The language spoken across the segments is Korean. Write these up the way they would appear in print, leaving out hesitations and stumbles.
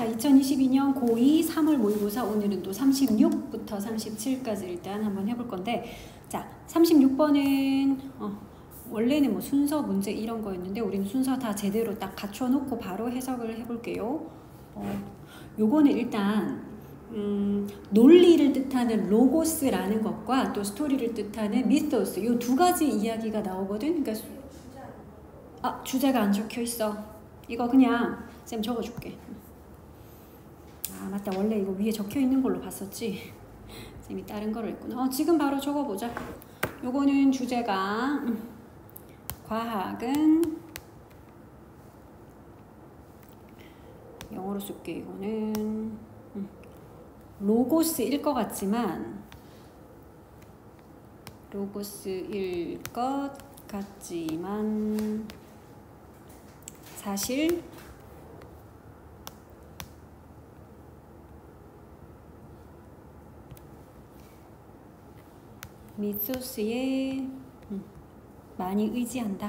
2022년 고2 3월 모의고사 오늘은 또 36부터 37까지 일단 한번 해볼 건데, 자, 36번은 원래는 뭐 순서 문제 이런 거였는데 우리는 순서 다 제대로 딱 갖춰놓고 바로 해석을 해볼게요. 요거는 일단 논리를 뜻하는 로고스라는 것과 또 스토리를 뜻하는 미토스, 요 두 가지 이야기가 나오거든. 그러니까 주제가 안 적혀 있어. 이거 그냥 쌤 적어줄게. 아 맞다, 원래 이거 위에 적혀 있는 걸로 봤었지. 쌤이 다른 거를 했구나. 지금 바로 적어보자. 요거는 주제가 과학은 영어로 쓸게. 이거는 로고스일 것 같지만 사실 미소스에 많이 의지한다.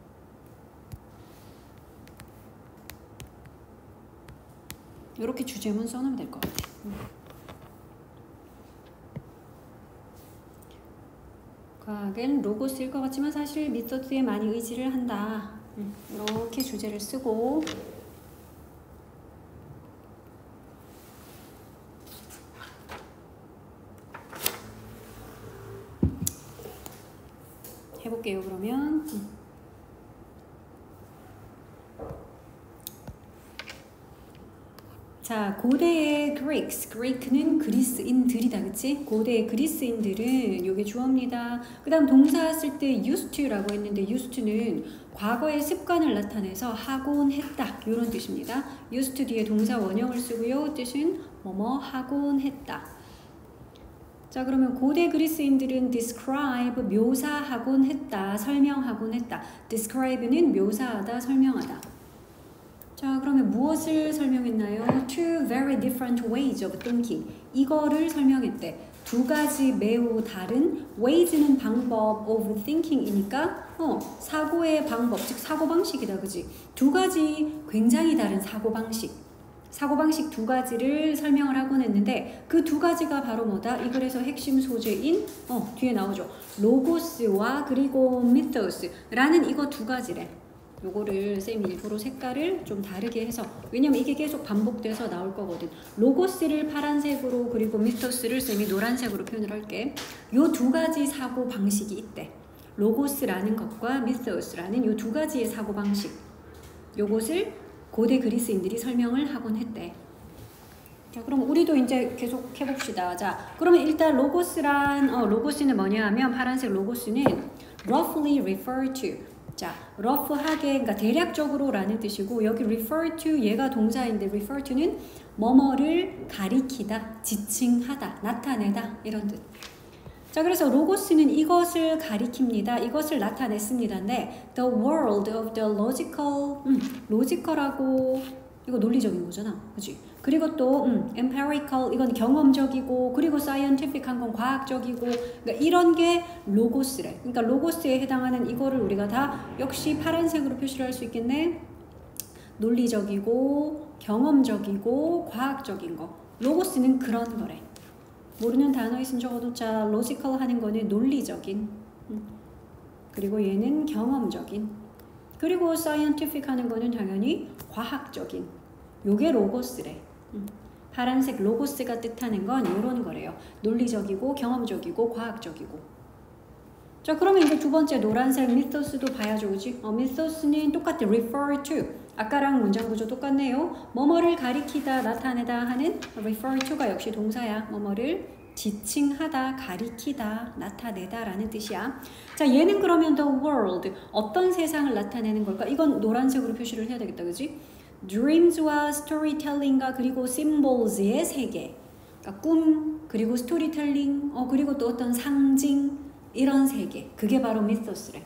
이렇게 주제문 써놓으면 될 것 같아. 과학은 로고스일 것 같지만 사실 미소스에 많이 의지를 한다. 이렇게 주제를 쓰고 해볼게요. 그러면 자, 고대의 그리크는 그리스인들이다, 그치? 고대의 그리스인들은 요게 주어입니다. 그 다음 동사 쓸 때 used to라고 했는데 used to는 과거의 습관을 나타내서 하곤 했다, 요런 뜻입니다. used to 뒤에 동사 원형을 쓰고요. 뜻은 뭐뭐 하곤 했다. 자, 그러면 고대 그리스인들은 describe 묘사하곤 했다, 설명하곤 했다. describe는 묘사하다, 설명하다. 자, 그러면 무엇을 설명했나요? Two very different ways of thinking. 이거를 설명했대. 두 가지 매우 다른, ways는 방법, of thinking이니까 사고의 방법, 즉 사고방식이다, 그지? 두 가지 굉장히 다른 사고방식 두 가지를 설명을 하곤 했는데 그 두 가지가 바로 뭐다? 이 글에서 핵심 소재인 뒤에 나오죠. 로고스와 그리고 미토스라는 이거 두 가지래. 요거를 쌤이 일부러 색깔을 좀 다르게 해서, 왜냐면 이게 계속 반복돼서 나올 거거든. 로고스를 파란색으로 그리고 미토스를 쌤이 노란색으로 표현을 할게. 요 두 가지 사고 방식이 있대. 로고스라는 것과 미토스라는 요 두 가지의 사고 방식. 요것을 고대 그리스인들이 설명을 하곤 했대. 자, 그럼 우리도 이제 계속 해봅시다. 자, 그러면 일단 로고스는 뭐냐 하면 파란색 로고스는 roughly refer to. 자, rough하게, 그러니까 대략적으로 라는 뜻이고, 여기 refer to 얘가 동사인데 refer to는 뭐뭐를 가리키다, 지칭하다, 나타내다 이런 뜻. 자, 그래서 로고스는 이것을 가리킵니다. 이것을 나타냈습니다인데 the world of the logical하고 이거 논리적인 거잖아, 그치? 그리고 또 empirical 이건 경험적이고, 그리고 scientific한 건 과학적이고, 그러니까 이런 게 로고스래. 그러니까 로고스에 해당하는 이거를 우리가 다 역시 파란색으로 표시를 할 수 있겠네. 논리적이고 경험적이고 과학적인 거, 로고스는 그런 거래. 모르는 단어 있으면 적어놓자. logical 하는 거는 논리적인, 그리고 얘는 경험적인, 그리고 scientific 하는 거는 당연히 과학적인. 요게 로고스래. 파란색 로고스가 뜻하는 건 요런 거래요. 논리적이고 경험적이고 과학적이고. 자, 그러면 이제 두 번째 노란색 미토스도 봐야죠, 그지? 미토스는 똑같아. refer to. 아까랑 문장 구조 똑같네요. 뭐뭐를 가리키다, 나타내다 하는 refer to가 역시 동사야. 뭐뭐를 지칭하다, 가리키다, 나타내다 라는 뜻이야. 자, 얘는 그러면 the world, 어떤 세상을 나타내는 걸까? 이건 노란색으로 표시를 해야 되겠다, 그지? dreams와 storytelling과 그리고 symbols의 세계. 그러니까 꿈, 그리고 스토리텔링, 그리고 또 어떤 상징, 이런 세계. 그게 바로 미토스래.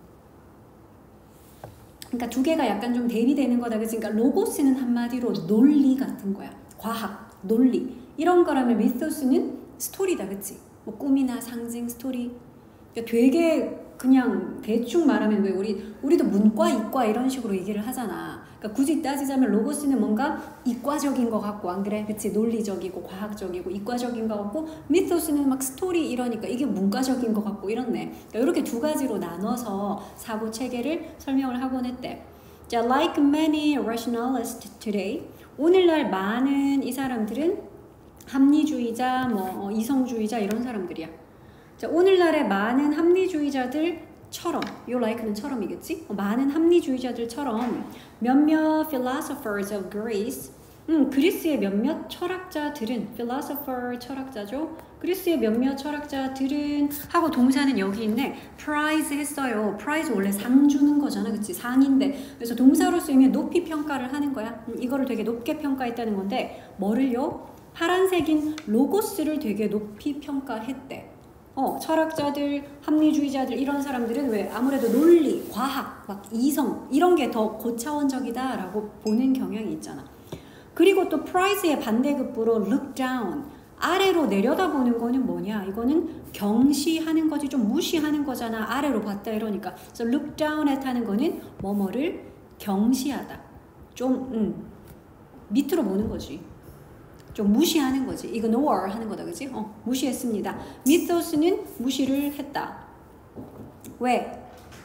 그러니까 두 개가 약간 좀 대비되는 거다, 그치? 그러니까 로고스는 한마디로 논리 같은 거야. 과학, 논리. 이런 거라면 미토스는 스토리다, 그치? 뭐 꿈이나 상징, 스토리. 그러니까 되게 그냥 대충 말하면 왜 우리도 문과, 이과 이런 식으로 얘기를 하잖아. 그러니까 굳이 따지자면 로고스는 뭔가 이과적인 것 같고 안 그래? 그치? 논리적이고 과학적이고 이과적인 것 같고 미토스는 막 스토리 이러니까 이게 문과적인 것 같고 이렇네. 그러니까 이렇게 두 가지로 나눠서 사고 체계를 설명을 하곤 했대. 자, like many rationalists today, 오늘날 많은 이 사람들은 합리주의자, 뭐 이성주의자 이런 사람들이야. 자, 오늘날의 많은 합리주의자들처럼, 요 like는 처럼이겠지? 많은 합리주의자들처럼 몇몇 philosophers of Greece, 그리스의 몇몇 철학자들은 philosopher 철학자죠. 그리스의 몇몇 철학자들은 하고 동사는 여기 있네. prize 했어요. prize 원래 상 주는 거잖아, 그치? 상인데 그래서 동사로 쓰이면 높이 평가를 하는 거야. 이거를 되게 높게 평가했다는 건데 뭐를요? 파란색인 로고스를 되게 높이 평가했대. 철학자들, 합리주의자들 이런 사람들은 왜 아무래도 논리, 과학, 막 이성 이런 게 더 고차원적이다라고 보는 경향이 있잖아. 그리고 또 프라이즈의 반대급부로 look down, 아래로 내려다보는 거는 뭐냐? 이거는 경시하는 거지, 좀 무시하는 거잖아. 아래로 봤다 이러니까. 그래서 look down at 하는 거는 뭐뭐를 경시하다. 좀 밑으로 보는 거지. 좀 무시하는 거지. ignore 하는 거다, 그치? 무시했습니다. 미토스는 무시를 했다. 왜?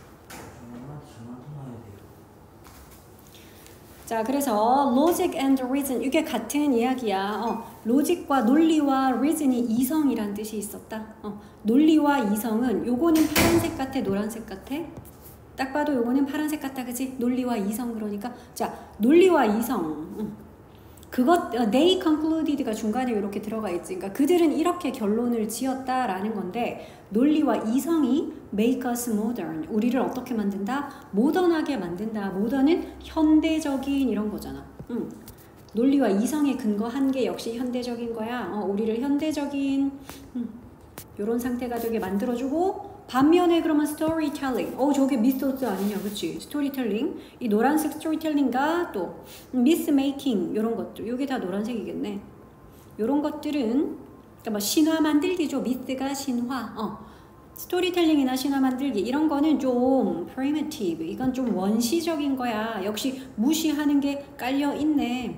자, 그래서 logic and reason 이게 같은 이야기야. 로직과 논리와 reason이 이성이란 뜻이 있었다. 논리와 이성은 요거는 파란색 같아, 노란색 같아? 딱 봐도 요거는 파란색 같다, 그치? 논리와 이성 그러니까 자, 논리와 이성 그것 they concluded가 중간에 이렇게 들어가 있지. 그러니까 그들은 이렇게 결론을 지었다라는 건데 논리와 이성이 make us modern. 우리를 어떻게 만든다? 모던하게 만든다. 모던은 현대적인 이런 거잖아. 논리와 이성에 근거한 게 역시 현대적인 거야. 우리를 현대적인 이런 상태가 되게 만들어주고 반면에 그러면 스토리텔링, 저게 미스토스 아니냐, 그치? 스토리텔링, 이 노란색 스토리텔링과 또 미스메이킹 이런 것들, 이게 다 노란색이겠네. 이런 것들은 그러니까 뭐 신화 만들기죠. 미스가 신화, 스토리텔링이나 신화 만들기 이런 거는 좀 primitive, 이건 좀 원시적인 거야. 역시 무시하는 게 깔려 있네.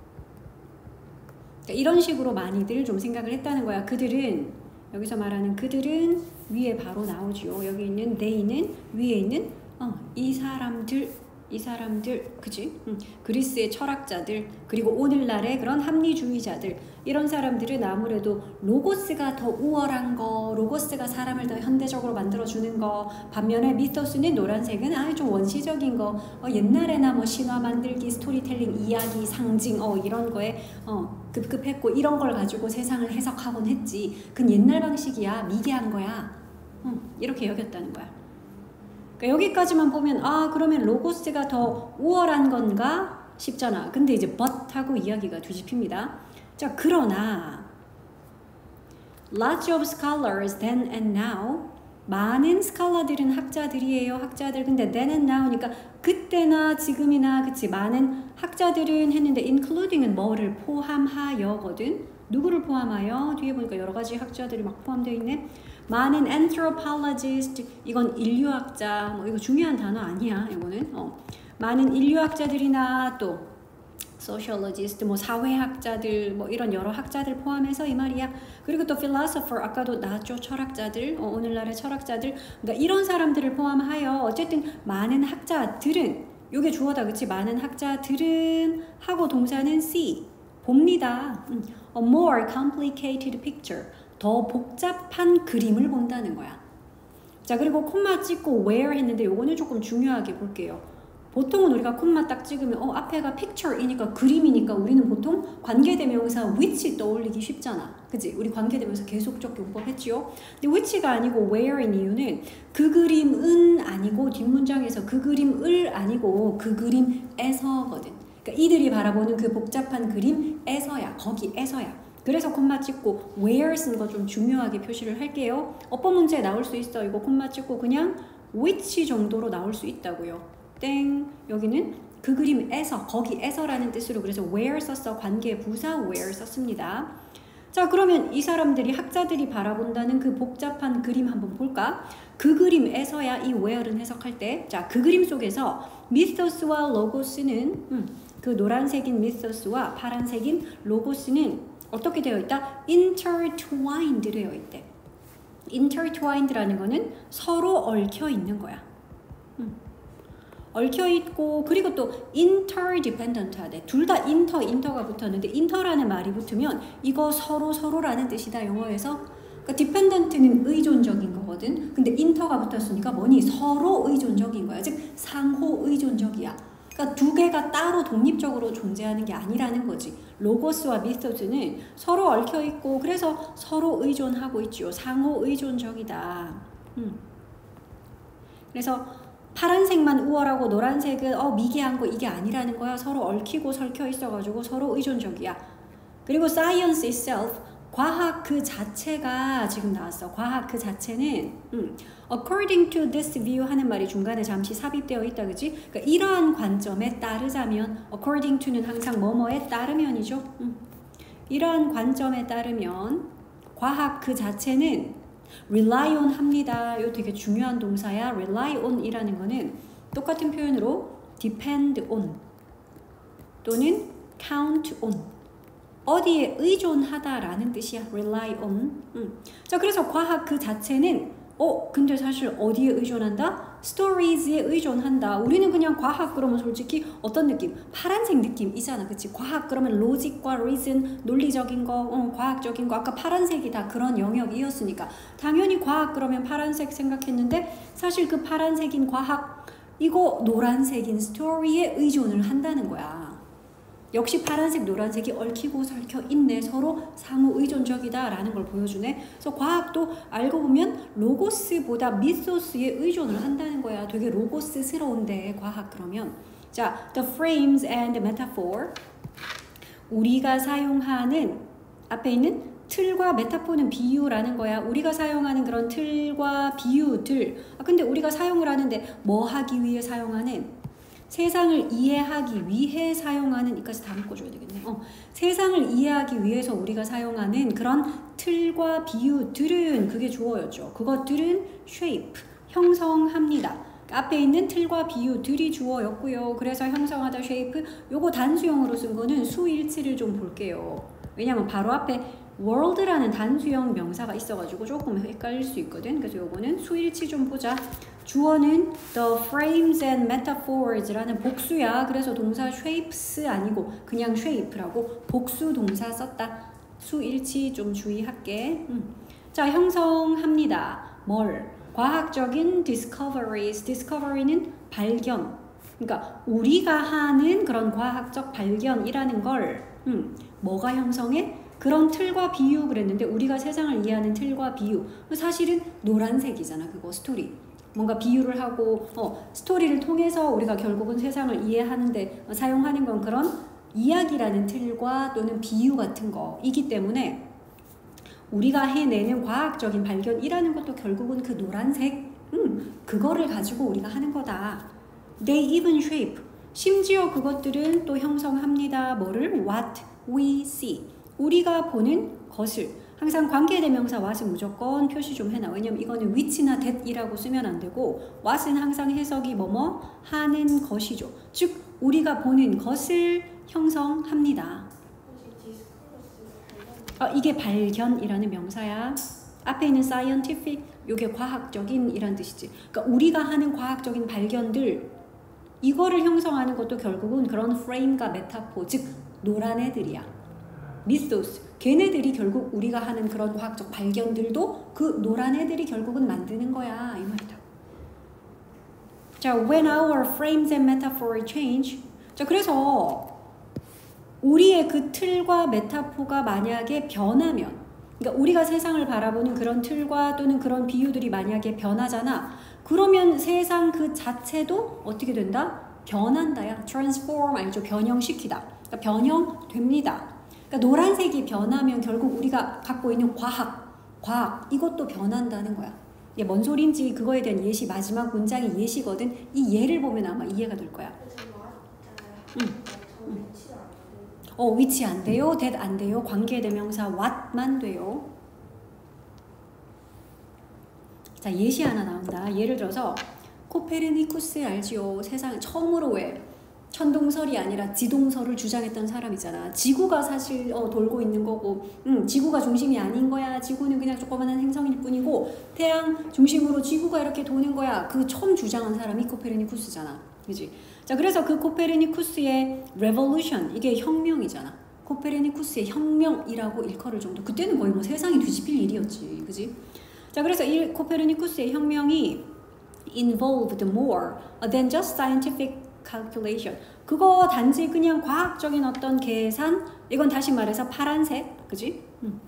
그러니까 이런 식으로 많이들 좀 생각을 했다는 거야. 그들은 여기서 말하는 그들은 위에 바로 나오죠. 여기 있는 they는 위에 있는 이 사람들 그치? 그리스의 철학자들 그리고 오늘날의 그런 합리주의자들 이런 사람들은 아무래도 로고스가 더 우월한 거, 로고스가 사람을 더 현대적으로 만들어주는 거, 반면에 미토스는 노란색은 좀 원시적인 거, 옛날에나 뭐 신화 만들기, 스토리텔링, 이야기, 상징 이런 거에 급급했고 이런 걸 가지고 세상을 해석하곤 했지. 그건 옛날 방식이야, 미개한 거야. 이렇게 여겼다는 거야. 그러니까 여기까지만 보면 그러면 로고스가 더 우월한 건가 싶잖아. 근데 이제 but 하고 이야기가 뒤집힙니다. 자, 그러나 lots of scholars then and now, 많은 스칼라들은 학자들이에요. 학자들. 근데 then and now니까 그때나 지금이나 그치, 많은 학자들은 했는데 including은 뭐를 포함하여거든. 누구를 포함하여? 뒤에 보니까 여러 가지 학자들이 막 포함되어 있네. 많은 anthropologist, 이건 인류학자, 이거 중요한 단어 아니야, 이거는. 많은 인류학자들이나 또 sociologist, 사회학자들, 이런 여러 학자들 포함해서 이 말이야. 그리고 또 philosopher, 아까도 나왔죠, 철학자들, 오늘날의 철학자들. 그러니까 이런 사람들을 포함하여 어쨌든 많은 학자들은, 요게 주어다, 그치? 많은 학자들은 하고 동사는 see, 봅니다. A more complicated picture. 더 복잡한 그림을 본다는 거야. 자, 그리고 콤마 찍고 where 했는데 요거는 조금 중요하게 볼게요. 보통은 우리가 콤마 딱 찍으면 앞에가 picture이니까 그림이니까 우리는 보통 관계대명사 which 떠올리기 쉽잖아. 그치? 우리 관계대명사 계속적 용법 했지요? 근데 which가 아니고 where인 이유는 그 그림은 아니고 뒷문장에서 그 그림을 아니고 그 그림에서거든. 그러니까 이들이 바라보는 그 복잡한 그림에서야, 거기에서야. 그래서 콤마 찍고 where 쓴 거 좀 중요하게 표시를 할게요. 어법 문제에 나올 수 있어. 이거 콤마 찍고 그냥 which 정도로 나올 수 있다고요. 땡. 여기는 그 그림에서, 거기에서라는 뜻으로 그래서 where 썼어. 관계 부사 where 썼습니다. 자, 그러면 이 사람들이 학자들이 바라본다는 그 복잡한 그림 한번 볼까? 그 그림에서야 이 where는 해석할 때, 자, 그 그림 속에서 미토스와 로고스는 그 노란색인 미토스와 파란색인 로고스는 어떻게 되어 있다? intertwined 되어 있대. intertwined라는 거는 서로 얽혀 있는 거야. 얽혀 있고, 그리고 또 interdependent 하대. 둘 다 인터가 붙었는데 inter라는 말이 붙으면 이거 서로라는 뜻이다, 영어에서. 그러니까 dependent는 의존적인 거거든. 근데 inter가 붙었으니까 뭐니? 서로 의존적인 거야. 즉 상호 의존적이야. 그러니까 두 개가 따로 독립적으로 존재하는 게 아니라는 거지. 로고스와 미토스는 서로 얽혀 있고, 그래서 서로 의존하고 있죠. 상호 의존적이다. 그래서 파란색만 우월하고 노란색은 미개한 거 이게 아니라는 거야. 서로 얽히고 설켜 있어가지고 서로 의존적이야. 그리고 science itself, 과학 그 자체가 지금 나왔어. 과학 그 자체는 according to this view 하는 말이 중간에 잠시 삽입되어 있다, 그지? 그러니까 이러한 관점에 따르자면, according to는 항상 뭐뭐에 따르면이죠. 이러한 관점에 따르면 과학 그 자체는 rely on 합니다. 이거 되게 중요한 동사야. rely on 이라는 거는 똑같은 표현으로 depend on 또는 count on, 어디에 의존하다라는 뜻이야. rely on. 자, 그래서 과학 그 자체는 근데 사실 어디에 의존한다? 스토리즈에 의존한다. 우리는 그냥 과학 그러면 솔직히 어떤 느낌? 파란색 느낌이잖아, 그치? 과학 그러면 로직과 리즌, 논리적인 거, 과학적인 거. 아까 파란색이 다 그런 영역이었으니까 당연히 과학 그러면 파란색 생각했는데, 사실 그 파란색인 과학, 이거 노란색인 스토리에 의존을 한다는 거야. 역시 파란색, 노란색이 얽히고 설켜 있네. 서로 상호 의존적이다 라는 걸 보여주네. 그래서 과학도 알고 보면 로고스보다 미토스에 의존을 한다는 거야. 되게 로고스스러운데, 과학 그러면. 자, the frames and metaphor. 우리가 사용하는, 앞에 있는 틀과 메타포는 비유라는 거야. 우리가 사용하는 그런 틀과 비유들. 근데 우리가 사용을 하는데 뭐 하기 위해 사용하는? 세상을 이해하기 위해 사용하는, 이까지 다 묶어줘야 되겠네. 세상을 이해하기 위해서 우리가 사용하는 그런 틀과 비유들은, 그게 주어였죠. 그것들은 shape, 형성합니다. 앞에 있는 틀과 비유들이 주어였고요. 그래서 형성하다 shape, 요거 단수형으로 쓴 거는 수일치를 좀 볼게요. 왜냐면 바로 앞에 world라는 단수형 명사가 있어가지고 조금 헷갈릴 수 있거든. 그래서 요거는 수일치 좀 보자. 주어는 the frames and metaphors라는 복수야. 그래서 동사 shapes 아니고 그냥 shape라고 복수 동사 썼다. 수일치 좀 주의할게. 자, 형성합니다. 뭘? 과학적인 discoveries. discovery는 발견. 그러니까 우리가 하는 그런 과학적 발견이라는 걸 뭐가 형성해? 그런 틀과 비유 그랬는데, 우리가 세상을 이해하는 틀과 비유. 사실은 노란색이잖아. 그거 스토리. 뭔가 비유를 하고 스토리를 통해서 우리가 결국은 세상을 이해하는데 사용하는 건 그런 이야기라는 틀과 또는 비유 같은 거이기 때문에 우리가 해내는 과학적인 발견이라는 것도 결국은 그 노란색 그거를 가지고 우리가 하는 거다. They even shape. 심지어 그것들은 또 형성합니다. 뭐를? What we see. 우리가 보는 것을. 항상 관계대명사 what은 무조건 표시 좀 해놔. 왜냐면 이거는 which나 that이라고 쓰면 안 되고, what은 항상 해석이 뭐뭐 하는 것이죠. 즉 우리가 보는 것을 형성합니다. 이게 발견이라는 명사야. 앞에 있는 scientific, 이게 과학적인 이란 뜻이지. 그러니까 우리가 하는 과학적인 발견들, 이거를 형성하는 것도 결국은 그런 프레임과 메타포, 즉 노란 애들이야. 미토스, 걔네들이 결국 우리가 하는 그런 과학적 발견들도 그 노란 애들이 결국은 만드는 거야, 이 말이다. 자, when our frames and metaphor change. 자, 그래서 우리의 그 틀과 메타포가 만약에 변하면, 그러니까 우리가 세상을 바라보는 그런 틀과 또는 그런 비유들이 만약에 변하잖아. 그러면 세상 그 자체도 어떻게 된다? 변한다야. transform 알죠? 변형시키다. 그러니까 변형됩니다. 그러니까 노란색이 변하면 결국 우리가 갖고 있는 과학 이것도 변한다는 거야. 이게 뭔 소린지 그거에 대한 예시, 마지막 문장이 예시거든. 이 예를 보면 아마 이해가 될 거야. which 안 돼요, that 안 돼요, 관계대명사 what만 돼요. 자, 예시 하나 나온다. 예를 들어서 코페르니쿠스 알지요? 세상 처음으로 왜 천동설이 아니라 지동설을 주장했던 사람이잖아. 지구가 사실 돌고 있는 거고, 지구가 중심이 아닌 거야. 지구는 그냥 조그마한 행성일 뿐이고 태양 중심으로 지구가 이렇게 도는 거야. 그 처음 주장한 사람이 코페르니쿠스잖아. 그지? 자, 그래서 그 코페르니쿠스의 revolution, 이게 혁명이잖아. 코페르니쿠스의 혁명이라고 일컬을 정도. 그때는 거의 뭐 세상이 뒤집힐 일이었지. 그지? 자, 그래서 이 코페르니쿠스의 혁명이 involved more than just scientific calculation. 그거 단지 그냥 과학적인 어떤 계산, 이건 다시 말해서 파란색, 그지?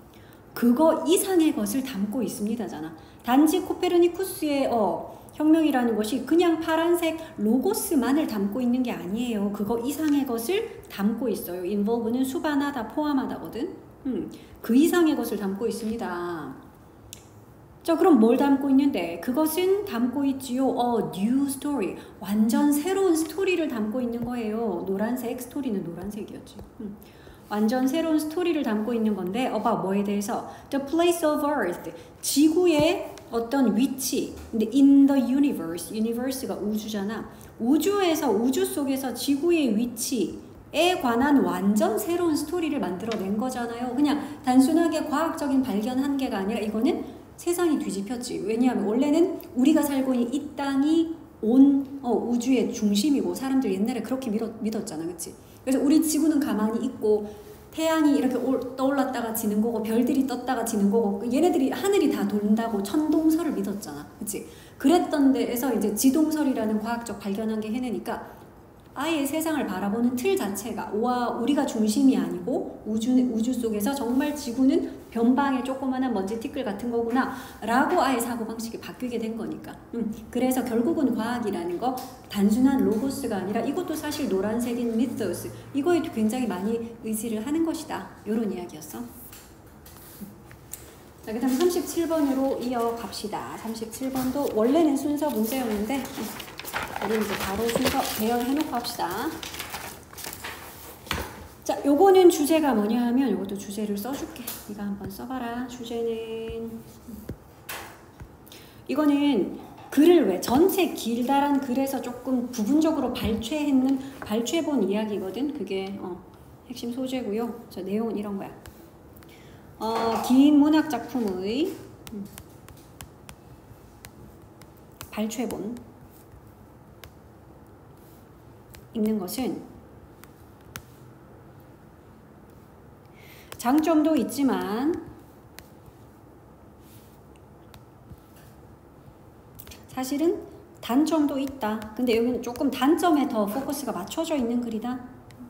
그거 이상의 것을 담고 있습니다잖아. 단지 코페르니쿠스의 혁명이라는 것이 그냥 파란색 로고스만을 담고 있는 게 아니에요. 그거 이상의 것을 담고 있어요. involve는 수반하다, 포함하다거든. 그 이상의 것을 담고 있습니다. 자, 그럼 뭘 담고 있는데? 그것은 담고 있지요. new story. 완전 새로운 스토리를 담고 있는 거예요. 노란색, 스토리는 노란색이었지. 완전 새로운 스토리를 담고 있는 건데, about 뭐에 대해서? The place of earth. 지구의 어떤 위치. 근데 in the universe. universe가 우주잖아. 우주에서, 우주 속에서 지구의 위치에 관한 완전 새로운 스토리를 만들어낸 거잖아요. 그냥 단순하게 과학적인 발견 한 개가 아니라 이거는 세상이 뒤집혔지. 왜냐하면 원래는 우리가 살고 있는 이 땅이 온 우주의 중심이고 사람들 옛날에 그렇게 믿었잖아. 그치? 그래서 우리 지구는 가만히 있고 태양이 이렇게 떠올랐다가 지는 거고 별들이 떴다가 지는 거고 얘네들이 하늘이 다 돈다고 천동설을 믿었잖아. 그치? 그랬던 데에서 이제 지동설이라는 과학적 발견한 게 해내니까 아예 세상을 바라보는 틀 자체가 와 우리가 중심이 아니고 우주 속에서 정말 지구는 변방의 조그마한 먼지 티끌 같은 거구나 라고 아예 사고방식이 바뀌게 된 거니까. 그래서 결국은 과학이라는 거 단순한 로고스가 아니라 이것도 사실 노란색인 미토스 이거에도 굉장히 많이 의지를 하는 것이다. 이런 이야기였어. 자, 그 다음 37번으로 이어갑시다. 37번도 원래는 순서 문제였는데 우리 이제 바로 순서 대여해놓고 합시다. 자, 요거는 주제가 뭐냐 하면 요것도 주제를 써줄게. 네가 한번 써봐라. 주제는 이거는 글을 왜 전체 길다란 글에서 조금 부분적으로 발췌본 이야기거든. 그게 핵심 소재고요. 자, 내용은 이런 거야. 긴 문학 작품의 발췌본 읽는 것은 장점도 있지만 사실은 단점도 있다. 근데 여기는 조금 단점에 더 포커스가 맞춰져 있는 글이다.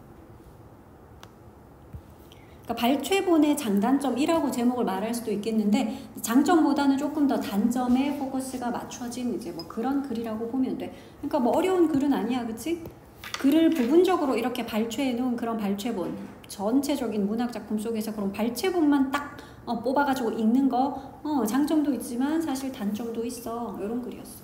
그러니까 발췌본의 장단점이라고 제목을 말할 수도 있겠는데 장점보다는 조금 더 단점에 포커스가 맞춰진 이제 뭐 그런 글이라고 보면 돼. 그러니까 뭐 어려운 글은 아니야, 그치? 글을 부분적으로 이렇게 발췌해 놓은 그런 발췌본, 전체적인 문학 작품 속에서 그런 발췌본만 딱 뽑아가지고 읽는 거 장점도 있지만 사실 단점도 있어. 이런 글이었어.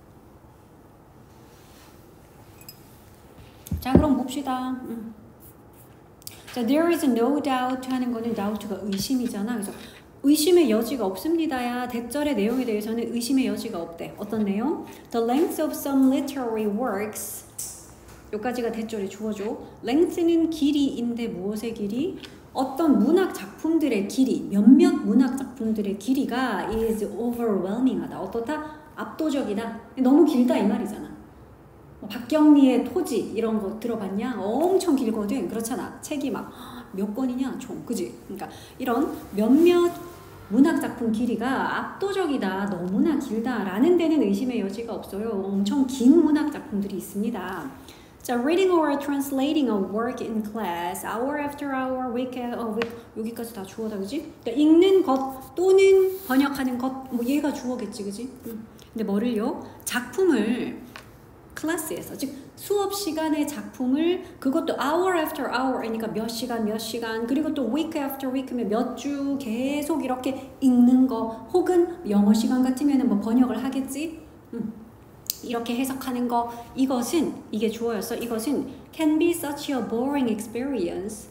자, 그럼 봅시다. 자, there is no doubt 하는 거는 doubt가 의심이잖아. 그래서 의심의 여지가 없습니다야. 대절의 내용에 대해서는 의심의 여지가 없대. 어떤 내용? The length of some literary works. 여기까지가 대절에 주어줘. length는 길이인데 무엇의 길이? 어떤 문학 작품들의 길이, 몇몇 문학 작품들의 길이가 is overwhelming하다. 어떻다? 압도적이다. 너무 길다 이 말이잖아. 박경리의 토지 이런 거 들어봤냐? 엄청 길거든. 그렇잖아. 책이 막 몇 권이냐 총. 그지? 그러니까 이런 몇몇 문학 작품 길이가 압도적이다. 너무나 길다. 라는 데는 의심의 여지가 없어요. 엄청 긴 문학 작품들이 있습니다. 자, reading or translating a work in class, hour after hour, week after week 여기까지 다 주어다, 그지? 그러니까 읽는 것 또는 번역하는 것, 뭐 얘가 주어겠지, 그지? 근데 뭐를요? 작품을 클래스에서, 즉 수업 시간의 작품을 그것도 hour after hour이니까 몇 시간 그리고 또 week after week면 몇 주 계속 이렇게 읽는 거 혹은 영어 시간 같으면 뭐 번역을 하겠지? 이렇게 해석하는 거 이것은 이게 주어였어. 이것은 can be such a boring experience.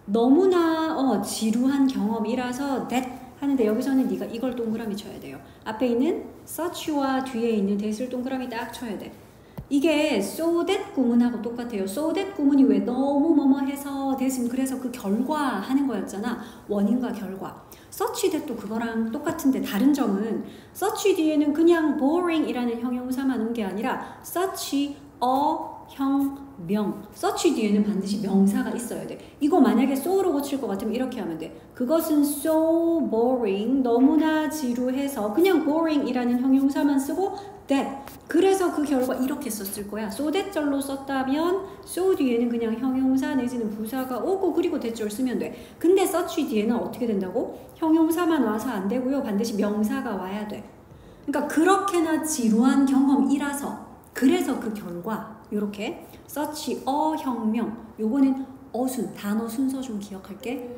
너무나 지루한 경험이라서 that 하는데 여기서는 네가 이걸 동그라미 쳐야 돼요. 앞에 있는 such와 뒤에 있는 that을 동그라미 딱 쳐야 돼. 이게 so that 구문하고 똑같아요. so that 구문이 왜 너무 뭐뭐 해서 대신 그래서 그 결과 하는 거였잖아. 원인과 결과. such that도 그거랑 똑같은데 다른 점은 such 뒤에는 그냥 boring이라는 형용사만 온 게 아니라 such a 형명. such 뒤에는 반드시 명사가 있어야 돼. 이거 만약에 so로 고칠 것 같으면 이렇게 하면 돼. 그것은 so boring, 너무나 지루해서 그냥 boring이라는 형용사만 쓰고 that. 그래서 그 결과 이렇게 썼을 거야. so that 절로 썼다면 so 뒤에는 그냥 형용사 내지는 부사가 오고 그리고 that 절 쓰면 돼. 근데 such 뒤에는 어떻게 된다고? 형용사만 와서 안 되고요. 반드시 명사가 와야 돼. 그러니까 그렇게나 지루한 경험이라서 그래서 그 결과 요렇게 such a 혁명 요거는 어순 단어 순서 좀 기억할게.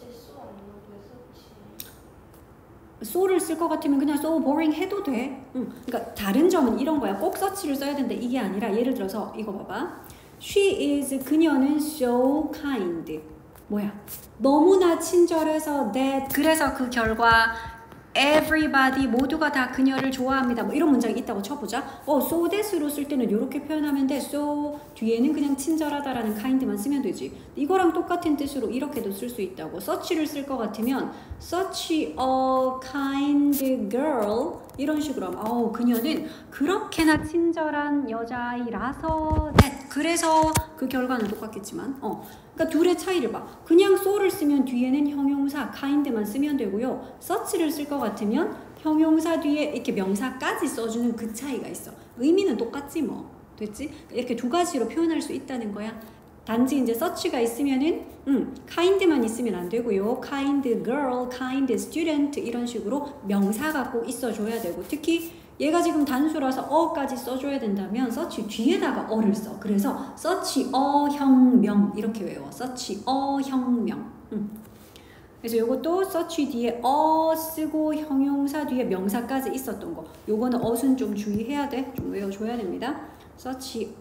so를 쓸 것 같으면 그냥 so boring 해도 돼. 그러니까 다른 점은 이런 거야. 꼭 such를 써야 되는데 이게 아니라 예를 들어서 이거 봐봐. She is 그녀는 so kind. 뭐야? 너무나 친절해서 that 그래서 그 결과 everybody 모두가 다 그녀를 좋아합니다. 뭐 이런 문장이 있다고 쳐보자. so that으로 쓸 때는 이렇게 표현하면 돼. so 뒤에는 그냥 친절하다라는 kind만 쓰면 되지. 이거랑 똑같은 뜻으로 이렇게도 쓸 수 있다고. such를 쓸 것 같으면 such a kind girl 이런 식으로 하면 그녀는 그렇게나 친절한 여자이라서 that 그래서 그 결과는 똑같겠지만 그러니까 둘의 차이를 봐. 그냥 so를 쓰면 뒤에는 형용사 kind만 쓰면 되고요. such를 쓸 것 같으면 형용사 뒤에 이렇게 명사까지 써주는 그 차이가 있어. 의미는 똑같지 뭐. 됐지? 이렇게 두 가지로 표현할 수 있다는 거야. 단지 이제 such가 있으면은 kind만 있으면 안 되고요. kind girl, kind student 이런 식으로 명사가 꼭 있어줘야 되고 특히 얘가 지금 단수라서 어까지 써줘야 된다면 such 뒤에다가 어를 써. 그래서 such a 혁명 이렇게 외워. such a 혁명. 그래서 요것도 such 뒤에 쓰고 형용사 뒤에 명사까지 있었던 거. 요거는 어순 좀 주의해야 돼. 좀 외워줘야 됩니다. such a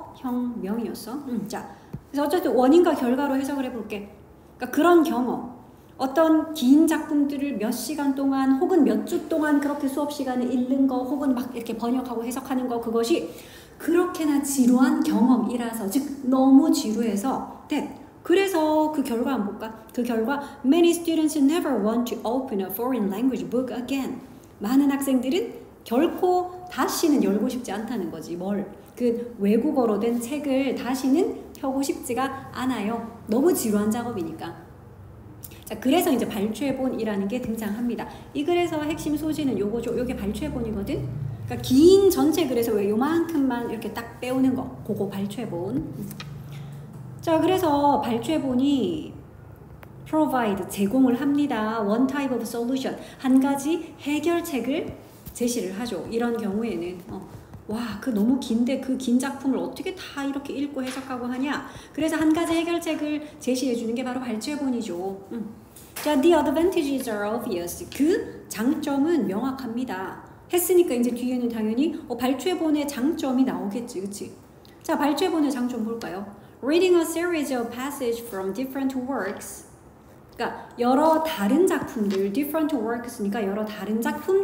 혁명이었어. 자, 그래서 어쨌든 원인과 결과로 해석을 해볼게. 그러니까 그런 경험. 어떤 긴 작품들을 몇 시간 동안 혹은 몇 주 동안 그렇게 수업 시간에 읽는 거 혹은 막 이렇게 번역하고 해석하는 거 그것이 그렇게나 지루한 경험이라서 즉 너무 지루해서 that 그래서 그 결과 한번 볼까? 그 결과 Many students never want to open a foreign language book again. 많은 학생들은 결코 다시는 열고 싶지 않다는 거지. 그 외국어로 된 책을 다시는 펴고 싶지가 않아요. 너무 지루한 작업이니까. 자, 그래서 이제 발췌본이라는 게 등장합니다. 이 글에서 핵심 소지는 요거죠. 요게 발췌본이거든. 그러니까 긴 전체 글에서 왜 요만큼만 이렇게 딱 빼오는 거. 그거 발췌본. 자, 그래서 발췌본이 provide 제공을 합니다. One type of solution. 한 가지 해결책을 제시를 하죠. 이런 경우에는 와, 그 너무 긴데 그 긴 작품을 어떻게 다 이렇게 읽고 해석하고 하냐? 그래서 한 가지 해결책을 제시해 주는 게 바로 발췌본이죠. 자, the advantages are obvious. 그 장점은 명확합니다. 했으니까 이제 뒤에는 당연히 발췌본의 장점이 나오겠지, 그치? 자, 발췌본의 장점 볼까요? Reading a series of passages from different works. 그러니까 여러 다른 작품들, different works니까 여러 다른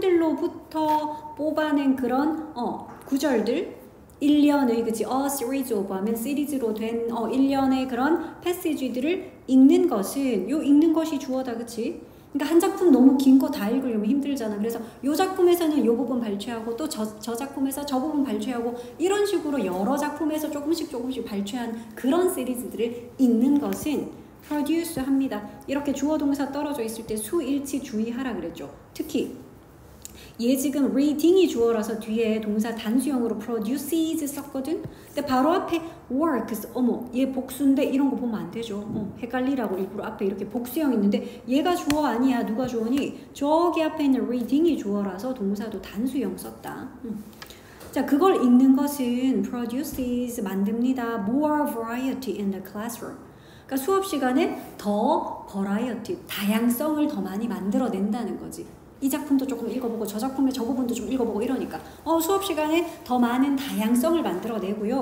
작품들로부터 뽑아낸 그런 구절들, 일련의 그치 series of 하면 시리즈로 된 일련의 그런 패시지들을 읽는 것은 요 읽는 것이 주어다 그치? 그러니까 한 작품 너무 긴 거 다 읽으려면 힘들잖아. 그래서 요 작품에서는 요 부분 발췌하고 또 저 작품에서 저 부분 발췌하고 이런 식으로 여러 작품에서 조금씩 발췌한 그런 시리즈들을 읽는 것은 produce 합니다. 이렇게 주어 동사 떨어져 있을 때 수일치 주의하라 그랬죠. 특히 얘 지금 reading이 주어라서 뒤에 동사 단수형으로 produces 썼거든. 근데 바로 앞에 works 얘 복수인데 이런 거 보면 안 되죠. 헷갈리라고 일부러 앞에 이렇게 복수형 있는데 얘가 주어 아니야. 누가 주어니? 저기 앞에 있는 reading이 주어라서 동사도 단수형 썼다. 자, 그걸 읽는 것은 produces 만듭니다. More variety in the classroom. 그러니까 수업 시간에 더 variety, 다양성을 더 많이 만들어낸다는 거지. 이 작품도 조금 읽어보고 저 작품의 저 부분도 좀 읽어보고 이러니까 수업 시간에 더 많은 다양성을 만들어내고요.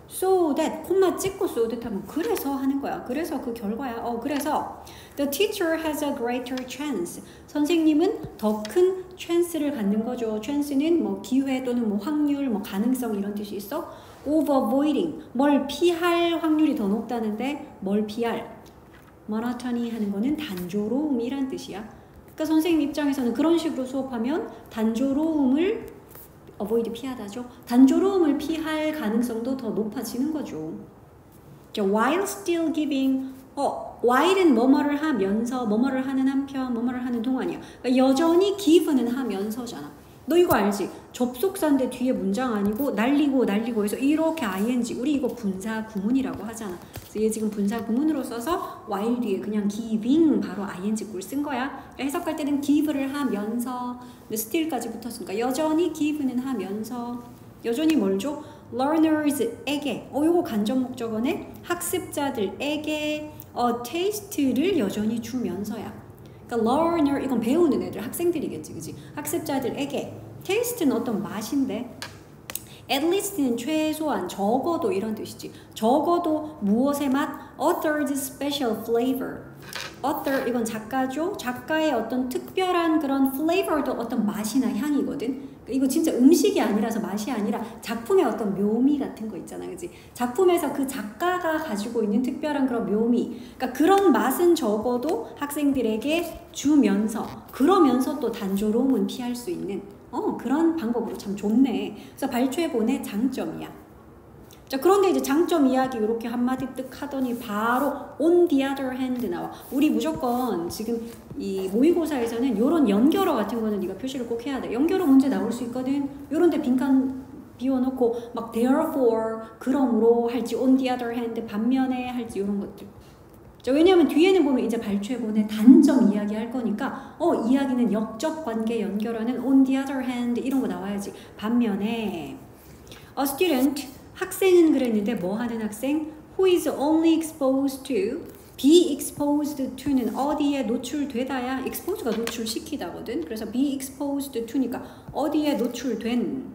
so that 콤마 찍고 so that 하면 그래서 하는 거야. 그래서 그 결과야. 그래서 the teacher has a greater chance. 선생님은 더 큰 chance를 갖는 거죠. chance는 뭐 기회 또는 뭐 확률, 뭐 가능성 이런 뜻이 있어. of avoiding 뭘 피할 확률이 더 높다는데 뭘 피할? monotony 하는 거는 단조로움이란 뜻이야. 그러니까 선생님 입장에서는 그런 식으로 수업하면 단조로움을 avoid 피하다죠. 단조로움을 피할 가능성도 더 높아지는 거죠. while still giving while은 뭐뭐를 하면서 뭐뭐를 하는 한편 뭐뭐를 하는 동안이야. 그러니까 여전히 give는 하면서잖아. 너 이거 알지? 접속사인데 뒤에 문장 아니고 날리고 해서 이렇게 ing 우리 이거 분사 구문이라고 하잖아. 그래서 얘 지금 분사 구문으로 써서 while 뒤에 그냥 giving 바로 ing 꼴 쓴 거야. 그러니까 해석할 때는 give를 하면서 still까지 붙었으니까 여전히 give는 하면서 여전히 뭘 줘? learners에게 요거 간접 목적어네. 학습자들에게 taste를 여전히 주면서야. 그러니까 learner 이건 배우는 애들 학생들이겠지, 그지? 학습자들에게 taste는 어떤 맛인데 at least는 최소한 적어도 이런 뜻이지. 적어도 무엇의 맛? a third special flavor. author 이건 작가죠. 작가의 어떤 특별한 그런 flavor도 어떤 맛이나 향이거든. 이거 진짜 음식이 아니라서 맛이 아니라 작품의 어떤 묘미 같은 거 있잖아, 그지? 작품에서 그 작가가 가지고 있는 특별한 그런 묘미, 그러니까 그런 맛은 적어도 학생들에게 주면서 그러면서 또 단조로움은 피할 수 있는 그런 방법으로 참 좋네. 그래서 발췌본의 장점이야. 자, 그런데 이제 장점 이야기 이렇게 한마디 뜩 하더니 바로 on the other hand 나와. 우리 무조건 지금 이 모의고사에서는 요런 연결어 같은 거는 네가 표시를 꼭 해야 돼. 연결어 문제 나올 수 있거든. 요런 데 빈칸 비워놓고 막 therefore 그러므로 할지 on the other hand 반면에 할지 요런 것들. 자, 왜냐하면 뒤에는 보면 이제 발췌본의 단점 이야기 할 거니까 이야기는 역적 관계 연결어는 on the other hand 이런 거 나와야지. 반면에 a student 학생은 그랬는데 뭐 하는 학생? Who is only exposed to be exposed to는 어디에 노출되다야? exposed가 노출시키다거든. 그래서 be exposed to니까 어디에 노출된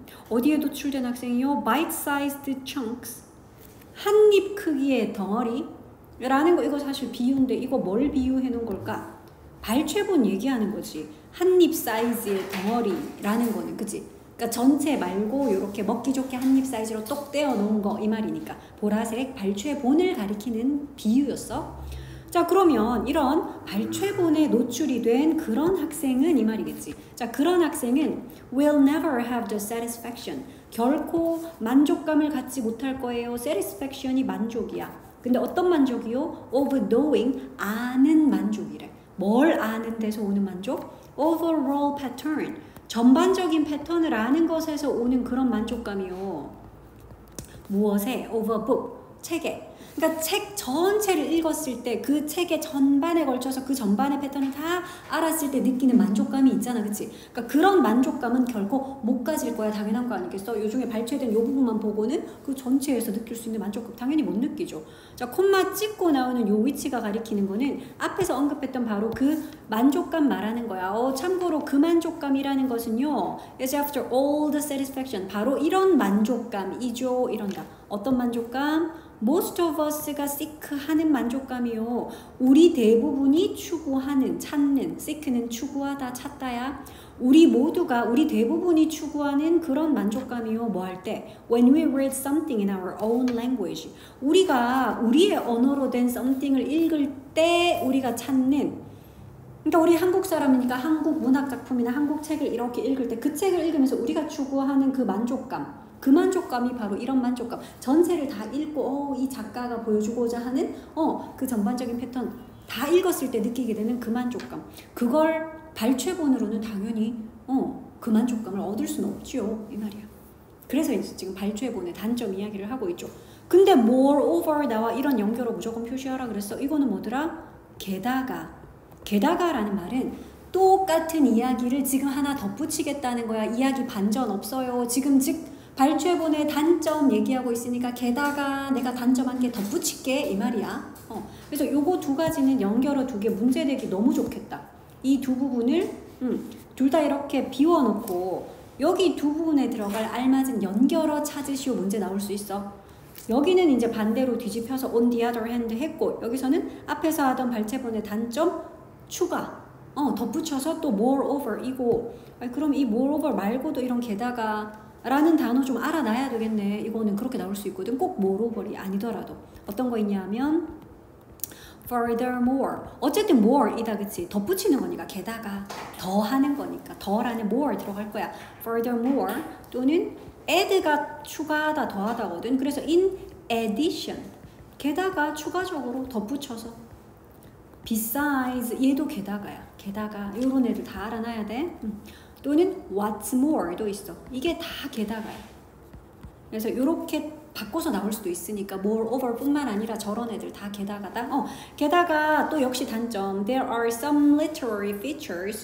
학생이요? bite-sized chunks 한 입 크기의 덩어리 라는 거. 이거 사실 비유인데 이거 뭘 비유해 놓은 걸까? 발췌본 얘기하는 거지. 한 입 사이즈의 덩어리라는 거는, 그치? 그러니까 전체 말고 이렇게 먹기 좋게 한 입 사이즈로 똑 떼어 놓은 거 이 말이니까 보라색 발췌본을 가리키는 비유였어. 자, 그러면 이런 발췌본에 노출이 된 그런 학생은 이 말이겠지. 자, 그런 학생은 will never have the satisfaction. 결코 만족감을 갖지 못할 거예요. satisfaction이 만족이야. 근데 어떤 만족이요? of knowing, 아는 만족이래. 뭘 아는 데서 오는 만족? overall pattern. 전반적인 패턴을 아는 것에서 오는 그런 만족감이요. 무엇에? of a book, 책에. 그러니까 책 전체를 읽었을 때 그 책의 전반에 걸쳐서 그 전반의 패턴을 다 알았을 때 느끼는 만족감이 있잖아, 그치? 그러니까 그런 만족감은 결코 못 가질 거야. 당연한 거 아니겠어? 요 중에 발췌된 요 부분만 보고는 그 전체에서 느낄 수 있는 만족감 당연히 못 느끼죠. 자, 콤마 찍고 나오는 요 위치가 가리키는 거는 앞에서 언급했던 바로 그 만족감 말하는 거야. 참고로 그 만족감이라는 것은요, is after all the satisfaction. 바로 이런 만족감이죠. 이런다. 어떤 만족감? Most of us가 seek하는 만족감이요. 우리 대부분이 추구하는, 찾는, seek는 추구하다, 찾다야. 우리 대부분이 추구하는 그런 만족감이요. 뭐 할 때? When we read something in our own language. 우리가 우리의 언어로 된 something을 읽을 때 우리가 찾는, 그러니까 우리 한국 사람이니까 한국 문학 작품이나 한국 책을 이렇게 읽을 때 그 책을 읽으면서 우리가 추구하는 그 만족감. 그 만족감이 바로 이런 만족감. 전체를 다 읽고 이 작가가 보여주고자 하는 그 전반적인 패턴 다 읽었을 때 느끼게 되는 그 만족감. 그걸 발췌본으로는 당연히 그 만족감을 얻을 수는 없지요. 이 말이야. 그래서 이제 지금 발췌본의 단점 이야기를 하고 있죠. 근데 moreover 나와 이런 연결어 무조건 표시하라 그랬어. 이거는 뭐더라? 게다가라는 말은 똑같은 이야기를 지금 하나 덧붙이겠다는 거야. 이야기 반전 없어요. 지금 발췌본의 단점 얘기하고 있으니까 게다가 내가 단점 한 개 덧붙일게 이 말이야. 그래서 요거 두 가지는 연결어 두 개 문제 내기 너무 좋겠다. 이 두 부분을 둘 다 이렇게 비워놓고 여기 두 부분에 들어갈 알맞은 연결어 찾으시오 문제 나올 수 있어. 여기는 이제 반대로 뒤집혀서 on the other hand 했고 여기서는 앞에서 하던 발체본의 단점 추가 덧붙여서 또 moreover 이고 그럼 이 moreover 말고도 이런 게다가 라는 단어 좀 알아놔야 되겠네. 이거는 그렇게 나올 수 있거든. 꼭 moreover이 아니더라도 어떤 거 있냐면 furthermore 어쨌든 more이다 그치 덧붙이는 거니까 게다가 더 하는 거니까 더라는 more 들어갈 거야. furthermore 또는 add가 추가하다 더하다거든. 그래서 in addition 게다가 추가적으로 덧붙여서 besides 얘도 게다가야. 게다가 이런 애들 다 알아놔야 돼. 또는 what's more도 있어. 이게 다 게다가야. 그래서 이렇게 바꿔서 나올 수도 있으니까 moreover 뿐만 아니라 저런 애들 다 게다가다. 게다가 또 역시 단점 there are some literary features.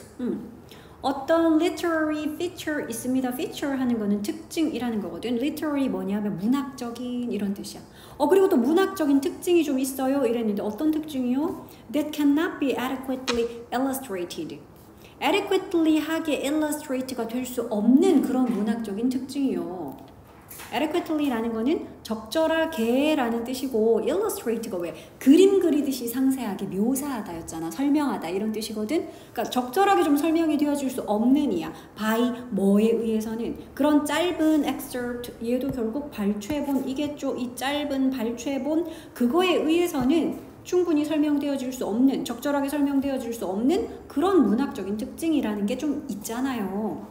어떤 literary feature 있습니다. feature 하는 거는 특징이라는 거거든. literary 뭐냐면 문학적인 이런 뜻이야. 그리고 또 문학적인 특징이 좀 있어요. 이랬는데 어떤 특징이요? that cannot be adequately illustrated. adequately 하게 illustrate가 될 수 없는 그런 문학적인 특징이요. adequately라는 거는 적절하게라는 뜻이고 illustrate가 왜 그림 그리듯이 상세하게 묘사하다였잖아. 설명하다 이런 뜻이거든. 그러니까 적절하게 좀 설명이 되어줄 수 없는 이야. by 뭐에 의해서는 그런 짧은 excerpt 얘도 결국 발췌본 이겠죠. 이 짧은 발췌본 그거에 의해서는 충분히 설명되어질 수 없는 적절하게 설명되어질 수 없는 그런 문학적인 특징이라는 게 좀 있잖아요.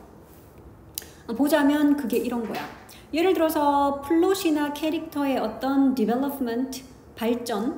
보자면 그게 이런 거야. 예를 들어서 플롯이나 캐릭터의 어떤 development, 발전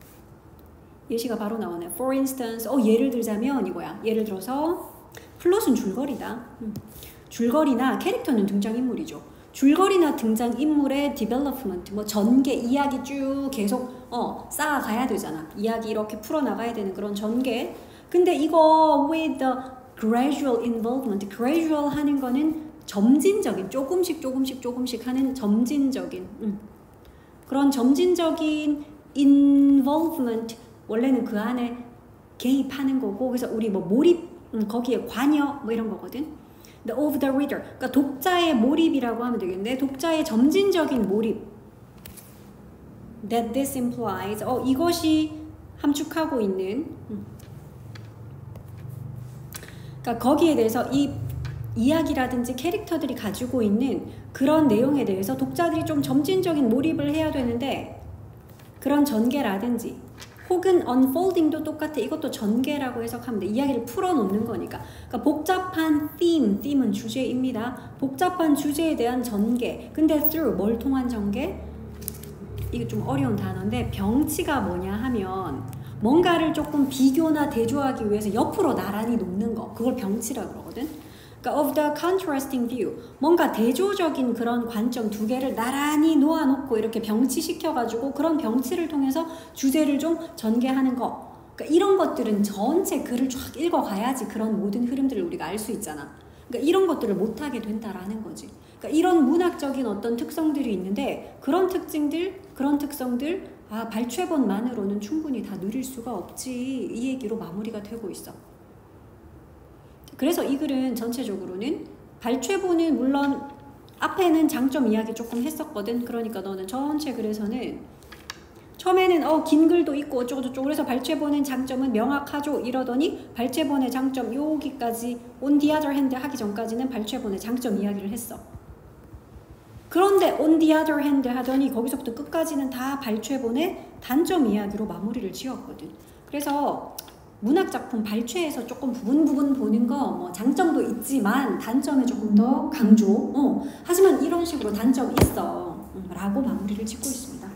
예시가 바로 나오네. For instance, 예를 들자면 이거야. 예를 들어서 플롯은 줄거리다. 줄거리나 캐릭터는 등장인물이죠. 줄거리나 등장인물의 development, 뭐 전개, 이야기 쭉 계속 쌓아가야 되잖아. 이야기 이렇게 풀어나가야 되는 그런 전개. 근데 이거 with the gradual involvement, gradual 하는 거는 점진적인 조금씩 하는 점진적인 그런 점진적인 involvement 원래는 그 안에 개입하는 거고 그래서 우리 뭐 몰입 거기에 관여 뭐 이런 거거든. The of the reader 그러니까 독자의 몰입이라고 하면 되겠는데 독자의 점진적인 몰입 that this implies 이것이 함축하고 있는 그러니까 거기에 대해서 이 이야기라든지 캐릭터들이 가지고 있는 그런 내용에 대해서 독자들이 좀 점진적인 몰입을 해야 되는데 그런 전개라든지 혹은 unfolding도 똑같아. 이것도 전개라고 해석하면 돼. 이야기를 풀어놓는 거니까. 그러니까 복잡한 theme은 주제입니다. 복잡한 주제에 대한 전개. 근데 through 뭘 통한 전개? 이게 좀 어려운 단어인데 병치가 뭐냐 하면 뭔가를 조금 비교나 대조하기 위해서 옆으로 나란히 놓는 거. 그걸 병치라고 그러거든. 그러니까 of the contrasting view 뭔가 대조적인 그런 관점 두 개를 나란히 놓아놓고 이렇게 병치시켜가지고 그런 병치를 통해서 주제를 좀 전개하는 거 그러니까 이런 것들은 전체 글을 쫙 읽어가야지 그런 모든 흐름들을 우리가 알 수 있잖아. 그러니까 이런 것들을 못하게 된다라는 거지. 그러니까 이런 문학적인 어떤 특성들이 있는데 그런 특성들 발췌본만으로는 충분히 다 누릴 수가 없지. 이 얘기로 마무리가 되고 있어. 그래서 이 글은 전체적으로는 발췌본은 물론 앞에는 장점 이야기 조금 했었거든. 그러니까 너는 전체 글에서는 처음에는 긴 글도 있고 어쩌고저쩌고 그래서 발췌본은 장점은 명확하죠 이러더니 발췌본의 장점 여기까지 on the other hand 하기 전까지는 발췌본의 장점 이야기를 했어. 그런데 on the other hand 하더니 거기서부터 끝까지는 다 발췌본의 단점 이야기로 마무리를 지었거든. 그래서 문학작품 발췌해서 조금 부분 보는 거 뭐 장점도 있지만 단점에 조금 더 강조 하지만 이런 식으로 단점 있어 라고 마무리를 짓고 있습니다.